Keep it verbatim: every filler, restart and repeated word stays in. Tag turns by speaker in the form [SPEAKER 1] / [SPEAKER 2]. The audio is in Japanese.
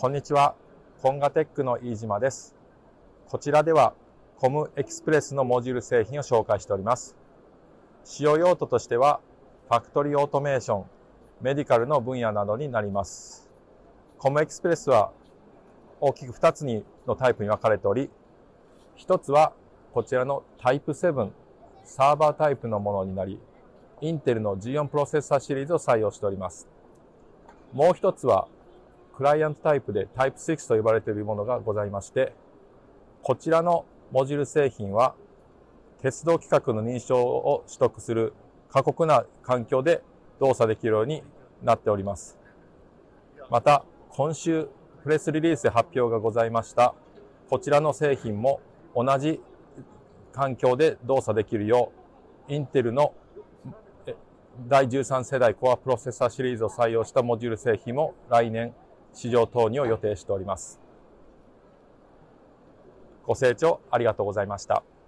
[SPEAKER 1] こんにちは、コンガテックの飯島です。こちらではコムエクスプレスのモジュール製品を紹介しております。使用用途としては、ファクトリーオートメーション、メディカルの分野などになります。コムエクスプレスは大きくふたつにのタイプに分かれており、ひとつはこちらのタイプセブン、サーバータイプのものになり、インテルの ジーよん プロセッサーシリーズを採用しております。もう一つは、クライアントタイプでタイプシックスと呼ばれているものがございまして、こちらのモジュール製品は、鉄道規格の認証を取得する過酷な環境で動作できるようになっております。また、今週プレスリリースで発表がございました、こちらの製品も同じ環境で動作できるよう、インテルのだいじゅうさん世代コアプロセッサーシリーズを採用したモジュール製品も来年市場投入を予定しております。ご清聴ありがとうございました。